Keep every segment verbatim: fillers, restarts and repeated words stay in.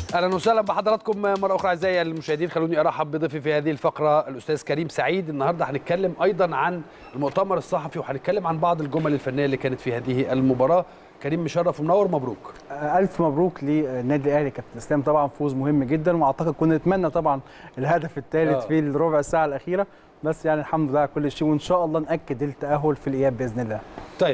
اهلا وسهلا بحضراتكم مره اخرى اعزائي المشاهدين. خلوني ارحب بضيفي في هذه الفقره الاستاذ كريم سعيد. النهارده هنتكلم ايضا عن المؤتمر الصحفي وهنتكلم عن بعض الجمل الفنيه اللي كانت في هذه المباراه. كريم مشرف ومنور، مبروك. الف مبروك للنادي الاهلي كابتن اسلام، طبعا فوز مهم جدا، واعتقد كنا نتمنى طبعا الهدف الثالث في الربع ساعه الاخيره، بس يعني الحمد لله على كل شيء، وان شاء الله ناكد التاهل في الاياب باذن الله. طيب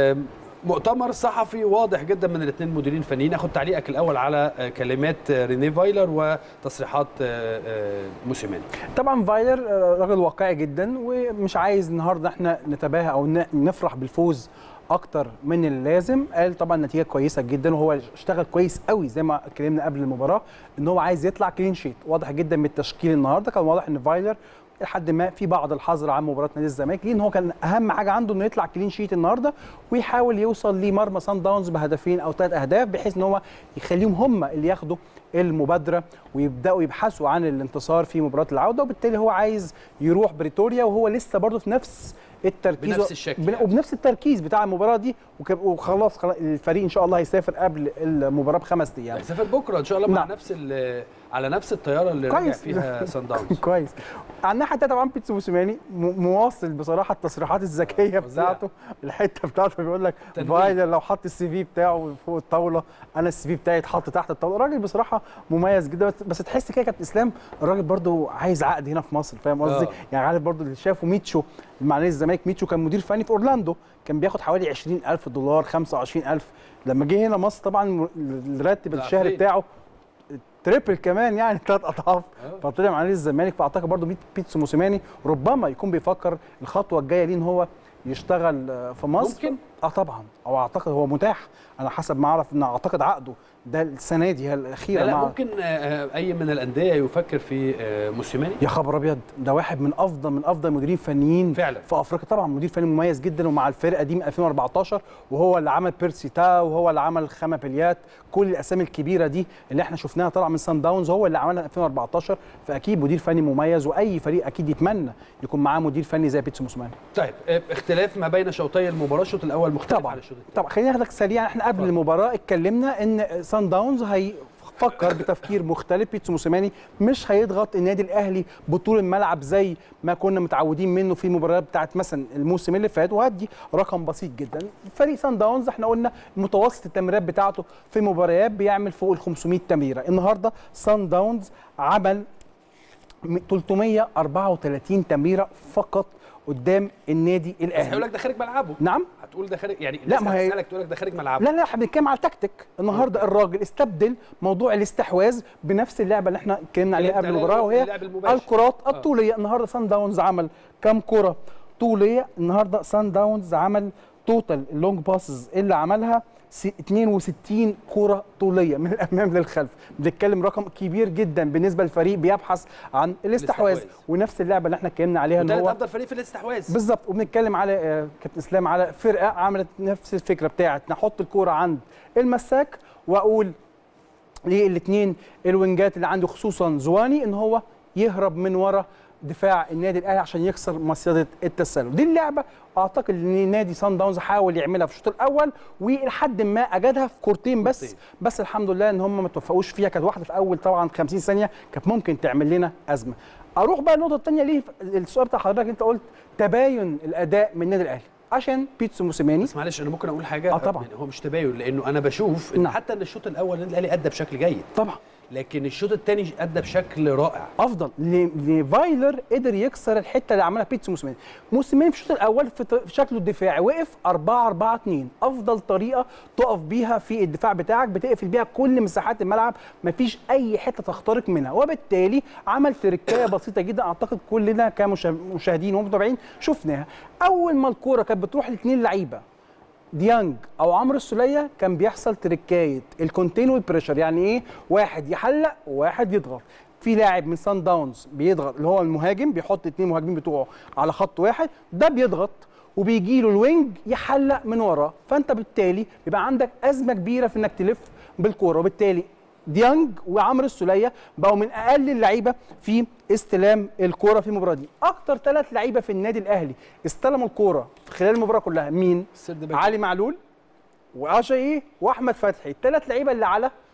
مؤتمر صحفي واضح جدا من الاثنين مديرين فنيين. اخد تعليقك الاول على كلمات رينيه فايلر وتصريحات موسيماني. طبعا فايلر راجل واقعي جدا، ومش عايز النهارده احنا نتباهى او نفرح بالفوز اكتر من اللازم. قال طبعا نتيجه كويسه جدا، وهو اشتغل كويس قوي زي ما اتكلمنا قبل المباراه ان هو عايز يطلع كلين شيت. واضح جدا من التشكيل النهارده، كان واضح ان فايلر لحد ما في بعض الحذر عن مباراه نادي الزمالك، لان هو كان اهم حاجه عنده انه يطلع كلين شيت النهارده ويحاول يوصل لمرمى سان داونز بهدفين او ثلاث اهداف، بحيث ان هو يخليهم هم اللي ياخدوا المبادره ويبداوا يبحثوا عن الانتصار في مباراه العوده. وبالتالي هو عايز يروح بريتوريا وهو لسه برضه في نفس التركيز بنفس الشكل يعني. وبنفس التركيز بتاع المباراه دي، وخلاص الفريق ان شاء الله هيسافر قبل المباراه بخمس ايام. هيسافر بكره ان شاء الله مع نعم. نفس على نفس الطياره اللي رجع فيها سان داونز. كويس. على الناحيه الثانيه طبعا بيتسو موسيماني مواصل بصراحه التصريحات الذكيه بتاعته، الحته بتاعته بيقول لك فايلر لو حط السي في بتاعه فوق الطاوله انا السي في بتاعي اتحط تحت الطاوله. الراجل بصراحه مميز جدا، بس تحس كده كابتن اسلام الراجل برده عايز عقد هنا في مصر، فاهم قصدي؟ يعني عارف برده اللي شافه ميتشو مع نادي الزمالك. ميتشو كان مدير فني في اورلاندو، كان بياخد حوالي عشرين ألف دولار خمسة وعشرين ألف. لما جه هنا مصر طبعا الراتب الشهري بتاعه تريبل كمان، يعني ثلاث اضعاف، فطلع مع نادي الزمالك. فاعتقد برضو بيتسو موسيماني ربما يكون بيفكر الخطوه الجايه ليه ان هو يشتغل في مصر. ممكن اه طبعا، او اعتقد هو متاح، انا حسب ما اعرف ان اعتقد عقده ده السنه دي الاخيره. لا, لا ممكن اي من الانديه يفكر في موسيماني. يا خبر ابيض، ده واحد من افضل من افضل مديرين فنيين فعلا في افريقيا، طبعا مدير فني مميز جدا، ومع الفرقه دي من ألفين وأربعتاشر، وهو اللي عمل بيرسي تاو، وهو اللي عمل خامة بليات، كل الاسامي الكبيره دي اللي احنا شفناها طالعه من سان داونز هو اللي عملها ألفين وأربعتاشر. فاكيد مدير فني مميز، واي فريق اكيد يتمنى يكون معاه مدير فني زي بيتسو موسيماني. طيب اختلاف ما بين شوطي المباراه، الشوط الاول مختلف طبعا عن الشوط الثاني. طبعا خلينا ناخدك سريعا. احنا قبل المباراه اتكلمنا ان سان داونز هي فكر بتفكير مختلف. بيتسو موسيماني مش هيضغط النادي الاهلي بطول الملعب زي ما كنا متعودين منه في المباريات بتاعت مثلا الموسم اللي فات، وهدي رقم بسيط جدا. فريق سان داونز احنا قلنا متوسط التمريرات بتاعته في مباريات بيعمل فوق ال خمسمية تمريره. النهارده سان داونز عمل ثلاثمية وأربعة وثلاثين تمريره فقط قدام النادي الاهلي. بس هيقول لك ده خارج ملعبه. نعم هتقول ده خارج، يعني لا ما هي هتسالك تقول لك ده خارج ملعبه. لا لا احنا بنتكلم على تكتيك. النهارده الراجل استبدل موضوع الاستحواذ بنفس اللعبه اللي احنا اتكلمنا عليها قبل المباراه، وهي الكرات الطوليه. آه. النهارده سان داونز عمل كام كره طوليه؟ النهارده سان داونز عمل توتال اللونج باسز اللي عملها اثنين وستين كرة طولية من الأمام للخلف. بنتكلم رقم كبير جدا بالنسبة للفريق بيبحث عن الاستحواذ، ونفس اللعبة اللي احنا اتكلمنا عليها ان هو افضل فريق في الاستحواذ بالظبط. وبنتكلم على كابتن اسلام على فرقة عملت نفس الفكرة بتاعت نحط الكرة عند المساك، واقول للاثنين الوينجات اللي عنده خصوصا زواني ان هو يهرب من ورا دفاع النادي الاهلي عشان يكسر مصيده التسلل. دي اللعبه اعتقد ان نادي سان داونز حاول يعملها في الشوط الاول، ولحد ما اجدها في كورتين بس كورتين. بس الحمد لله ان هم ما توفقوش فيها. كانت واحده في اول طبعا خمسين ثانيه كانت ممكن تعمل لنا ازمه. اروح بقى النقطه الثانيه ليه السؤال بتاع حضرتك، انت قلت تباين الاداء من النادي الاهلي عشان بيتسو موسيماني. بس معلش انا ممكن اقول حاجه. اه طبعا يعني هو مش تباين، لانه انا بشوف ان حتى ان الشوط الاول النادي الاهلي ادى بشكل جيد طبعا، لكن الشوط الثاني ادى بشكل رائع افضل. لفايلر قدر يكسر الحته اللي عملها بيتسو موسيماني. موسيماني في الشوط الاول في شكله الدفاعي وقف أربعة أربعة اتنين، افضل طريقه تقف بيها في الدفاع بتاعك، بتقفل بيها كل مساحات الملعب، مفيش اي حته تخترق منها، وبالتالي عمل تركايه بسيطه جدا اعتقد كلنا كمشاهدين ومتابعين شفناها. اول ما الكوره كانت بتروح لاثنين لعيبه ديانج او عمرو السوليه كان بيحصل تركايه الكونتين والبريشر. يعني ايه؟ واحد يحلق وواحد يضغط. في لاعب من سان داونز بيضغط اللي هو المهاجم، بيحط اثنين مهاجمين بتوعه على خط واحد، ده بيضغط وبيجي له الوينج يحلق من وراه، فانت بالتالي بيبقى عندك ازمه كبيره في انك تلف بالكوره. وبالتالي ديانج وعمرو السوليه بقوا من اقل اللعيبه في استلام الكوره في المباراه دي. اكتر ثلاث لعيبه في النادي الاهلي استلموا الكوره في خلال المباراه كلها مين؟ علي معلول واشاي واحمد فتحي. الثلاث لعيبه اللي على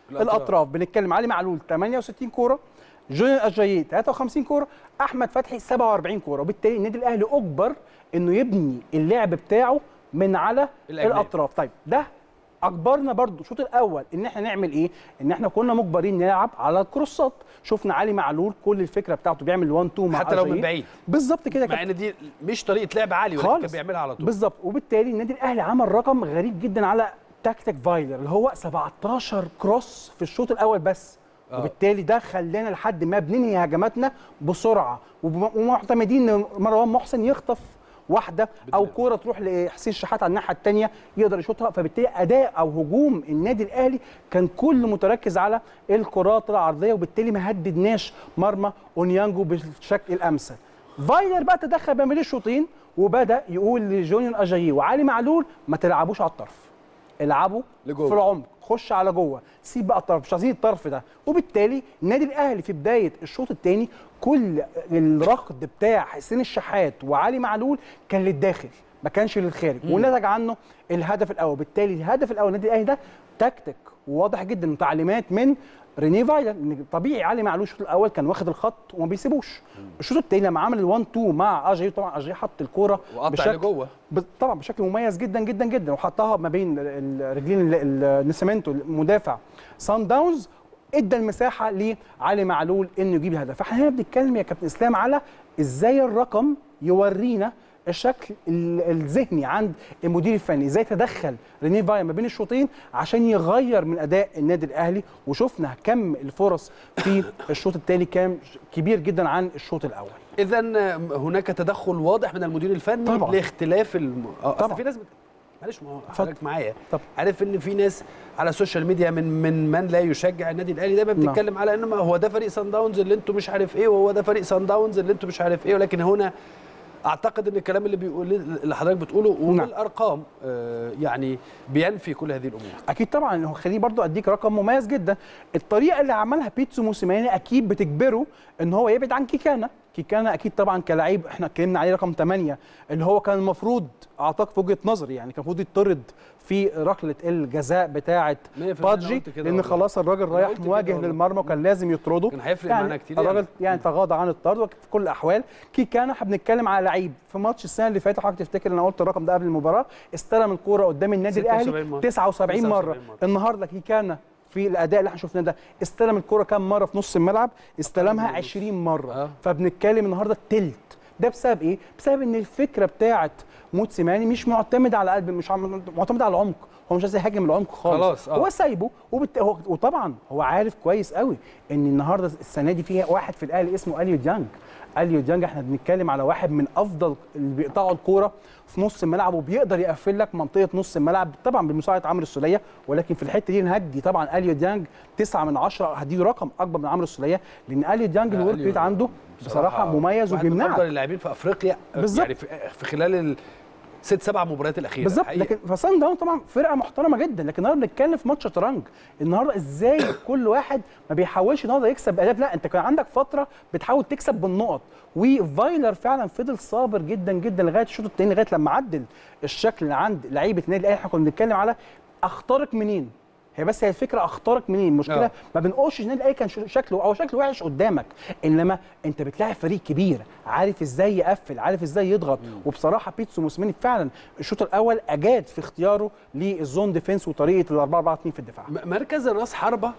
الاطراف, الأطراف. بنتكلم علي معلول ثمانية وستين كوره، جونيور اجاييه ثلاثة وخمسين كوره، احمد فتحي سبعة وأربعين كوره، وبالتالي النادي الاهلي اجبر انه يبني اللعب بتاعه من على الأجناب. الاطراف. طيب ده اجبرنا برضو الشوط الاول ان احنا نعمل ايه؟ ان احنا كنا مجبرين نلعب على الكروسات. شفنا علي معلول كل الفكره بتاعته بيعمل واحد اتنين مع حتى لو من بعيد بالظبط كده، مع ان دي مش طريقه لعب عالي ولكن كان بيعملها على طول بالظبط. وبالتالي النادي الاهلي عمل رقم غريب جدا على تكتيك فايلر اللي هو سبعتاشر كروس في الشوط الاول بس. آه. وبالتالي ده خلانا لحد ما بننهي هجماتنا بسرعه ومعتمدين ان مروان محسن يخطف واحده او كوره تروح لحسين شحات على الناحيه الثانيه يقدر يشوطها. فبالتالي اداء او هجوم النادي الاهلي كان كله متركز على الكرات العرضيه، وبالتالي ما هددناش مرمى اونيانجو بالشكل الامثل. فايلر بقى تدخل بين الشوطين وبدا يقول لجونيور اجاييه وعلي معلول ما تلعبوش على الطرف، العبوا لجوه في العمق، خش على جوه، سيب بقى الطرف، مش عايزين الطرف ده. وبالتالي النادي الاهلي في بدايه الشوط الثاني كل الركض بتاع حسين الشحات وعلي معلول كان للداخل ما كانش للخارج، ونتج عنه الهدف الاول. بالتالي الهدف الاول النادي الاهلي ده تكتيك واضح جدا وتعليمات من ريني فايلر، ان طبيعي علي معلول الشوط الاول كان واخد الخط وما بيسيبوش. الشوط الثاني لما عمل ال1 اتنين مع اجاي، طبعا اجاي حط الكوره وقطع لجوه طبعا بشكل مميز جدا جدا جدا، وحطها ما بين الرجلين النسيمنتو مدافع سان داونز، ادى المساحه لعلي معلول انه يجيب الهدف. فاحنا هنا بنتكلم يا كابتن اسلام على ازاي الرقم يورينا الشكل الذهني عند المدير الفني، ازاي تدخل ريني فايلر ما بين الشوطين عشان يغير من اداء النادي الاهلي. وشفنا كم الفرص في الشوط الثاني كان كبير جدا عن الشوط الاول. اذا هناك تدخل واضح من المدير الفني طبعا. لاختلاف الم... اصل في ناس بت... معلش ما هو حضرتك معايا عارف ان في ناس على السوشيال ميديا من من من لا يشجع النادي الاهلي دايما بتتكلم على ان هو ده فريق سان داونز اللي انتم مش عارف ايه، وهو ده فريق سان داونز اللي انتم مش عارف ايه. ولكن هنا اعتقد ان الكلام اللي بيقول اللي حضرتك بتقوله والارقام آه يعني بينفي كل هذه الامور. اكيد طبعا. خليني برضو اديك رقم مميز جدا. الطريقه اللي عملها بيتسو موسيماني اكيد بتجبره ان هو يبعد عن كيكانا. كيكانا اكيد طبعا كلاعب احنا اتكلمنا عليه رقم ثمانية اللي هو كان المفروض اعتقد في وجهه نظري يعني كان المفروض يطرد في ركله الجزاء بتاعه بادجي، لان خلاص الراجل رايح مواجه للمرمى وكان لازم يطرده. كان هيفرق يعني معانا كتير. الراجل يعني تغاضى عن الطرد. وفي كل الاحوال كيكانا احنا بنتكلم على لعيب في ماتش السنه اللي فاتت، حضرتك تفتكر انا قلت الرقم ده قبل المباراه، استلم الكوره قدام النادي الاهلي تسعة وسبعين مره. النهارده كيكانا في الاداء اللي احنا شفناه ده استلم الكوره كام مره في نص الملعب؟ استلمها عشرين مره. أه. فبنتكلم النهارده التلت. ده بسبب ايه؟ بسبب ان الفكره بتاعه موتسيماني مش معتمده على قلب، مش معتمده على العمق. هو مش عايز يهاجم العمق خالص. خلاص. أه. هو سايبه وبت... وطبعا هو عارف كويس قوي ان النهارده السنه دي فيها واحد في الاهلي اسمه اليو ديانج. اليو ديانج احنا بنتكلم على واحد من افضل اللي بيقطعوا الكوره في نص الملعب وبيقدر يقفل لك منطقه نص الملعب طبعا بمساعده عمرو السوليه. ولكن في الحته دي نهدي طبعا اليو ديانج تسعة من عشرة، هديله رقم اكبر من عمرو السوليه لان اليو ديانج الورك ريت عنده بصراحه مميز وبيمنعك. افضل اللاعبين في افريقيا بالزبط. يعني في خلال ال ست سبع مباريات الاخيره بالظبط. لكن فصن داون طبعا فرقه محترمه جدا، لكن النهارده بنتكلم في ماتش شطرنج. النهارده ازاي كل واحد ما بيحاولش النهارده يكسب باهداف، لا انت كان عندك فتره بتحاول تكسب بالنقط. وفايلر فعلا فضل صابر جدا جدا لغايه الشوط الثاني، لغايه لما عدل الشكل عند لعيبه النادي الاهلي. احنا كنا بنتكلم على اخترق منين، هي بس هي الفكره اخترق منين. المشكله أوه. ما بنقولش النادي الاهلي كان شكله او شكله وحش قدامك، انما انت بتلاعب فريق كبير عارف ازاي يقفل، عارف ازاي يضغط. مم. وبصراحه بيتسو موسيماني فعلا الشوط الاول اجاد في اختياره للزون ديفنس وطريقه الأربعة أربعة اتنين في الدفاع. مركز الراس حربه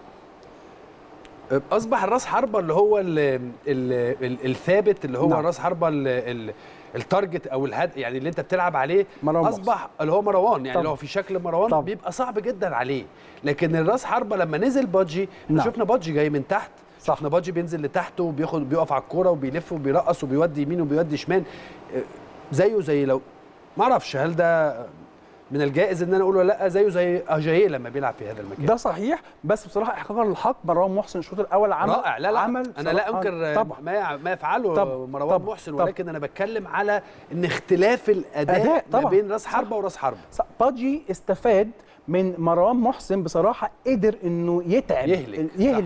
اصبح الراس حربه اللي هو ال ال ال الثابت اللي هو نعم. راس حربه التارجت او الهد يعني اللي انت بتلعب عليه اصبح مصر. اللي هو مروان يعني لو في شكل مروان طب. بيبقى صعب جدا عليه. لكن الراس حربه لما نزل بادجي نعم. شفنا بادجي جاي من تحت، شفنا بادجي بينزل لتحت وبياخد بيقف على الكوره وبيلف وبيرقص وبيودي يمين وبيودي شمال زيه زي لو ما اعرفش هل ده من الجائز ان انا اقول ولا لا، زيه زي اجاييه لما بيلعب في هذا المكان. ده صحيح، بس بصراحه احقاقا للحق مروان محسن الشوط الاول عمل رائع. لا لا عمل انا لا انكر ما ما يفعله طب مروان طب محسن، ولكن طب انا بتكلم على ان اختلاف الاداء ما بين راس حربه وراس حربه. بادجي استفاد من مروان محسن بصراحه، قدر انه يتعب يهلك, يهلك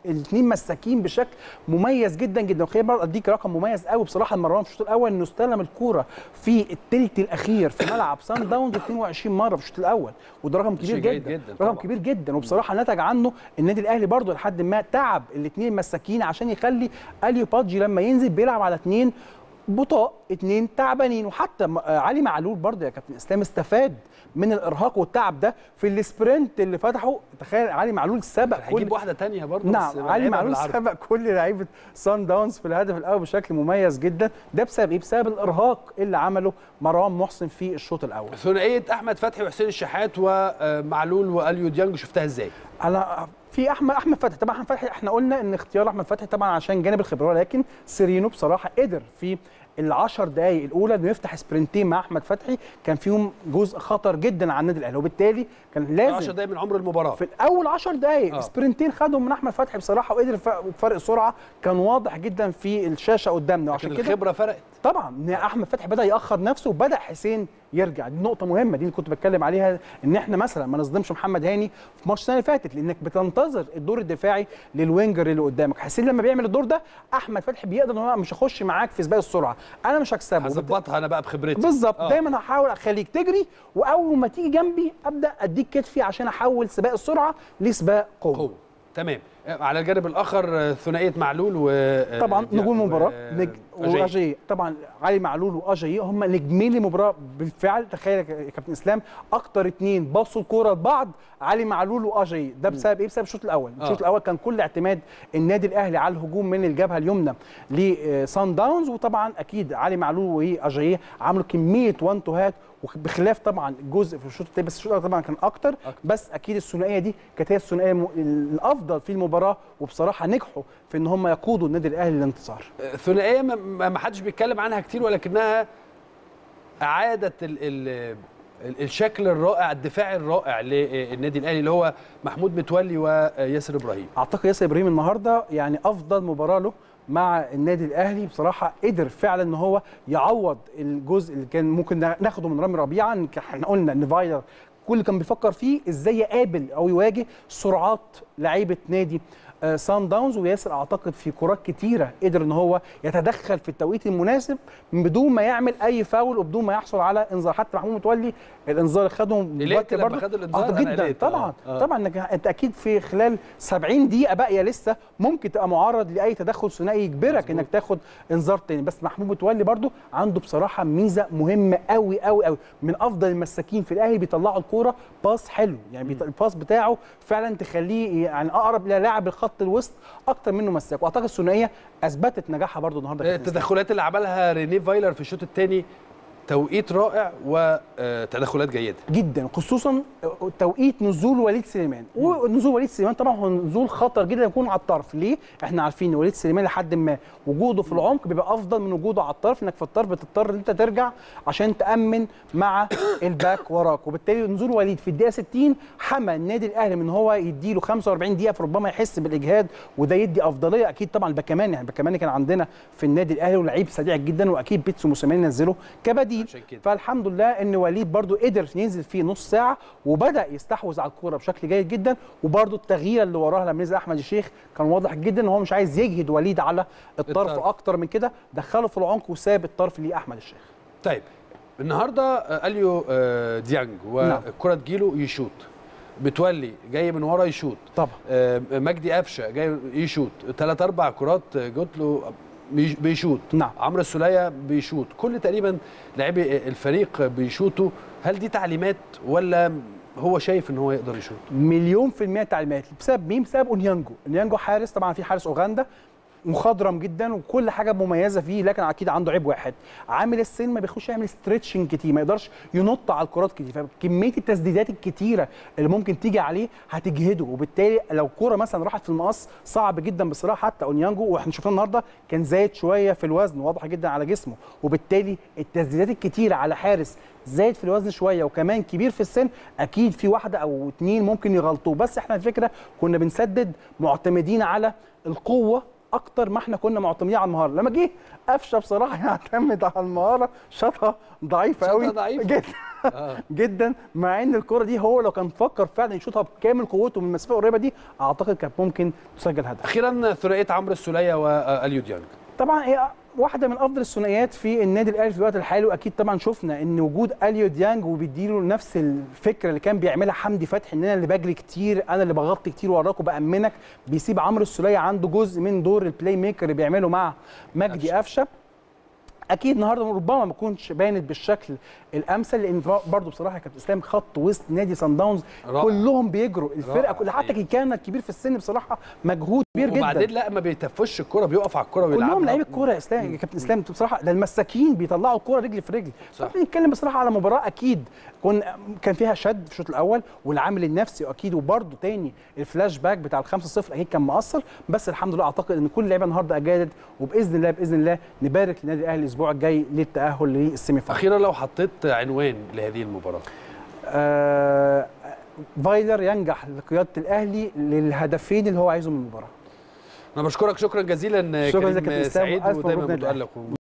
الاثنين مساكين بشكل مميز جدا جدا. وخليني برضه اديك رقم مميز قوي بصراحه لمروان في الشوط الاول، انه استلم الكوره في الثلث الاخير في ملعب سان داونز اثنين وعشرين مره في الشوط الاول، وده رقم كبير جدا, جدا رقم طبعا. كبير جدا. وبصراحه نتج عنه النادي الاهلي برضه لحد ما تعب الاثنين مساكين عشان يخلي اليو بادجي لما ينزل بيلعب على اثنين بطاء، اثنين تعبانين. وحتى علي معلول برضه يا كابتن اسلام استفاد من الارهاق والتعب ده في السبرنت اللي فتحه. تخيل علي معلول سبق كل هيجيب واحده ثانيه برضه. نعم علي معلول سبق كل لعيبه سان داونز في الهدف الاول بشكل مميز جدا. ده بسبب ايه؟ بسبب الارهاق اللي عمله مروان محسن في الشوط الاول. ثنائيه احمد فتحي وحسين الشحات ومعلول واليو ديانج شفتها ازاي؟ انا في احمد احمد فتحي طبعا. احمد فتحي احنا قلنا ان اختيار احمد فتحي طبعا عشان جانب الخبره، لكن سيرينو بصراحه قدر في العشر دقائق الاولى انه يفتح سبرنتين مع احمد فتحي كان فيهم جزء خطر جدا على النادي الاهلي، وبالتالي كان لازم عشر دقائق من عمر المباراه في الاول عشر دقائق آه. سبرنتين خدهم من احمد فتحي بصراحه، وقدر فرق سرعه كان واضح جدا في الشاشه قدامنا. وعشان كده الخبره فرقت طبعا. ان احمد فتحي بدا ياخر نفسه وبدا حسين يرجع. دي نقطه مهمه، دي اللي كنت بتكلم عليها، ان احنا مثلا ما نظلمش محمد هاني في ماتش السنه اللي فاتت، لانك بتنتظر الدور الدفاعي للوينجر اللي قدامك. حسين لما بيعمل الدور ده احمد فتحي بيقدر ان هو مش هخش معاك في سباق السرعه، انا مش هكسبه، هظبطها انا بقى بخبرتي بالظبط. آه. دايما هحاول اخليك تجري، واول ما تيجي جنبي ابدا اديك كتفي عشان احول سباق السرعه لسباق قوه. قوه تمام. على الجانب الاخر ثنائيه معلول و طبعا نجوم المباراه نج... واجاي. طبعا علي معلول واجاي هم نجمين المباراه بالفعل. تخيل يا كابتن اسلام اكتر اثنين باصوا الكوره لبعض علي معلول واجاي. ده بسبب ايه؟ بسبب الشوط الاول. الشوط آه. الاول كان كل اعتماد النادي الاهلي على الهجوم من الجبهه اليمنى لسان داونز، وطبعا اكيد علي معلول واجاي عملوا كميه وان تو هات، وبخلاف طبعا الجزء في الشوط الثاني، بس الشوط طبعا كان اكتر, أكتر. بس اكيد الثنائيه دي كانت هي الثنائيه الافضل في المباراه، وبصراحه نجحوا في ان هم يقودوا النادي الاهلي للانتصار. ثنائيه ما حدش بيتكلم عنها كتير، ولكنها اعاده ال ال الشكل الرائع الدفاعي الرائع للنادي الاهلي اللي هو محمود متولي وياسر ابراهيم. اعتقد ياسر ابراهيم النهارده يعني افضل مباراه له مع النادي الاهلي بصراحه. قدر فعلا ان هو يعوض الجزء اللي كان ممكن ناخده من رامي ربيعه. احنا قلنا ان فايلر كل اللي كان بيفكر فيه ازاي يقابل او يواجه سرعات لعيبه نادي سان داونز، وياسر اعتقد في كرات كتيره قدر ان هو يتدخل في التوقيت المناسب بدون ما يعمل اي فاول وبدون ما يحصل على انذار. حتى محمود متولي الانذار اللي خده مبكر برضه خد الانذار جدا طبعا. آه. طبعا انك انت اكيد في خلال سبعين دقيقه باقيه لسه ممكن تبقى معرض لاي تدخل ثنائي يجبرك انك تاخد انذار تاني. بس محمود متولي برضه عنده بصراحه ميزه مهمه قوي قوي قوي، من افضل المساكين في الاهلي بيطلعوا الكوره باص حلو، يعني الباص بتاعه فعلا تخليه يعني اقرب الى لاعب الخط الوسط اكتر منه مساك. واعتقد الثنائيه اثبتت نجاحها برضو النهارده. التدخلات اللي عملها رينيه فايلر في الشوط الثاني توقيت رائع وتدخلات جيده جدا، خصوصا توقيت نزول وليد سليمان. ونزول وليد سليمان طبعا هو نزول خطر جدا يكون على الطرف. ليه؟ احنا عارفين ان وليد سليمان لحد ما وجوده في العمق بيبقى افضل من وجوده على الطرف، انك في الطرف بتضطر ان انت ترجع عشان تامن مع الباك وراك. وبالتالي نزول وليد في الدقيقه ستين حمى النادي الاهلي من هو يديله خمسة وأربعين دقيقه، فربما يحس بالاجهاد وده يدي افضليه. اكيد طبعا الباكمان، يعني الباكمان كان عندنا في النادي الاهلي ولعيب سريع جدا، واكيد بيتسو موسيماني نزله كبديل. فالحمد لله ان وليد برضو قدر ينزل فيه نص ساعه وبدا يستحوذ على الكوره بشكل جيد جدا. وبرضو التغيير اللي وراها لما نزل احمد الشيخ كان واضح جدا ان هو مش عايز يجهد وليد على الطرف, الطرف. اكتر من كده، دخله في العمق وساب الطرف لاحمد الشيخ. طيب النهارده اليو ديانج والكره تجيله يشوط، متولي جاي من ورا يشوط طبعا، مجدي قفشه جاي يشوط، ثلاث اربع كرات جت له بيشوط، نعم، عمرو السوليه بيشوط، كل تقريبا لاعبي الفريق بيشوطوا. هل دي تعليمات ولا هو شايف ان هو يقدر يشوط؟ مليون في المية تعليمات. بسبب مين؟ بسبب اونيانجو. اونيانجو حارس، طبعا في حارس اوغندا مخضرم جدا وكل حاجه مميزه فيه، لكن اكيد عنده عيب واحد، عامل السن ما بيخش يعمل ستريتشنج كتير، ما يقدرش ينط على الكرات كتير، فكميه التسديدات الكتيره اللي ممكن تيجي عليه هتجهده، وبالتالي لو كوره مثلا راحت في المقص صعب جدا بصراحه. حتى اونيانجو واحنا شفناه النهارده كان زايد شويه في الوزن، واضح جدا على جسمه، وبالتالي التسديدات الكتيره على حارس زايد في الوزن شويه وكمان كبير في السن، اكيد في واحده او اتنين ممكن يغلطوه. بس احنا الفكره كنا بنسدد معتمدين على القوه اكتر ما احنا كنا معتمدين على المهاره. لما جه قفشه بصراحه يعتمد على المهاره، شاطها ضعيفه قوي ضعيف جدا آه. جدا، مع ان الكره دي هو لو كان فكر فعلا يشوطها بكامل قوته من المسافه القريبه دي اعتقد كانت ممكن تسجل هدف. اخيرا ثنائيه عمرو السوليه واليو ديانج، طبعا هي واحده من افضل الثنائيات في النادي الاهلي في الوقت الحالي، واكيد طبعا شفنا ان وجود اليو ديانج وبيديله نفس الفكره اللي كان بيعملها حمدي فتحي، ان انا اللي بجري كتير، انا اللي بغطي كتير وراك وبامنك، بيسيب عمرو السوليه عنده جزء من دور البلاي ميكر اللي بيعمله مع مجدي قفشه. اكيد النهارده ربما ما تكونش بانت بالشكل الامثل، لان برضه بصراحه كابتن اسلام خط وسط نادي صن داونز كلهم بيجروا، الفرقه كلها حتى كي كان الكبير في السن بصراحه مجهود كبير جدا. وبعدين لا ما بيتفش الكره، بيقف على الكره ويلعبها، كلهم لعيبه الكوره يا اسلام يا كابتن اسلام بصراحه، ده المساكين بيطلعوا الكوره رجل في رجل. بنتكلم بصراحه على مباراه اكيد كن كان فيها شد في الشوط الاول والعامل النفسي، واكيد وبرده تاني الفلاش باك بتاع الخمسة صفر اكيد كان مؤثر، بس الحمد لله اعتقد ان كل اللعيبه النهارده اجادت، وباذن الله باذن الله نبارك للنادي الاهلي الاسبوع الجاي للتاهل للسيمي فاينل. اخيرا لو حطيت عنوان لهذه المباراه، آه فايلر ينجح لقياده الاهلي للهدفين اللي هو عايزهم من المباراه. انا بشكرك شكرا جزيلا شكرا كريم سعيد، ودايما متالق